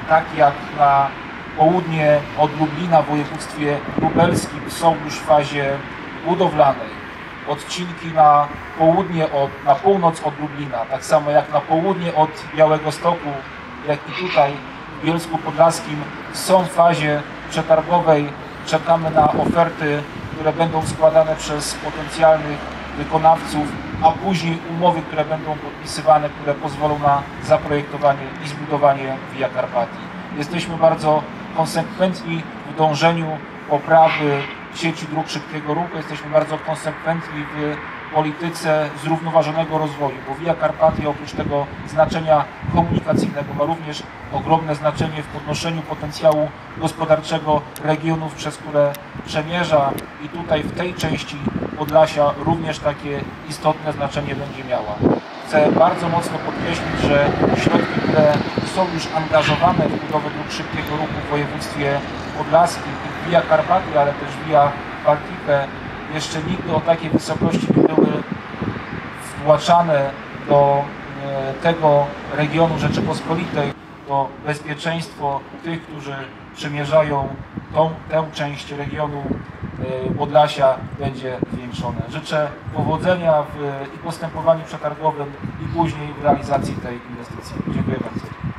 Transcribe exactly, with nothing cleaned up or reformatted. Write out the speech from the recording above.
tak jak na południe od Lublina w województwie lubelskim są już w fazie budowlanej. Odcinki na południe, od, na północ od Lublina, tak samo jak na południe od Białegostoku, jak i tutaj w Bielsku Podlaskim są w fazie przetargowej. Czekamy na oferty, które będą składane przez potencjalnych wykonawców, a później umowy, które będą podpisywane, które pozwolą na zaprojektowanie i zbudowanie Via Carpatii. Jesteśmy bardzo konsekwentni w dążeniu poprawy sieci dróg szybkiego ruchu. Jesteśmy bardzo konsekwentni w polityce zrównoważonego rozwoju, bo Via Carpatia oprócz tego znaczenia komunikacyjnego ma również ogromne znaczenie w podnoszeniu potencjału gospodarczego regionów, przez które przemierza, i tutaj w tej części Podlasia również takie istotne znaczenie będzie miała. Chcę bardzo mocno podkreślić, że środki, które są już angażowane w budowę dróg szybkiego ruchu w województwie podlaskim i Via Carpatia, ale też Via Baltica, jeszcze nigdy o takiej wysokości nie były wtłaczane do tego regionu Rzeczypospolitej. To bezpieczeństwo tych, którzy przemierzają tą, tę część regionu Podlasia, będzie zwiększone. Życzę powodzenia w i postępowaniu przetargowym, i później w realizacji tej inwestycji. Dziękuję bardzo.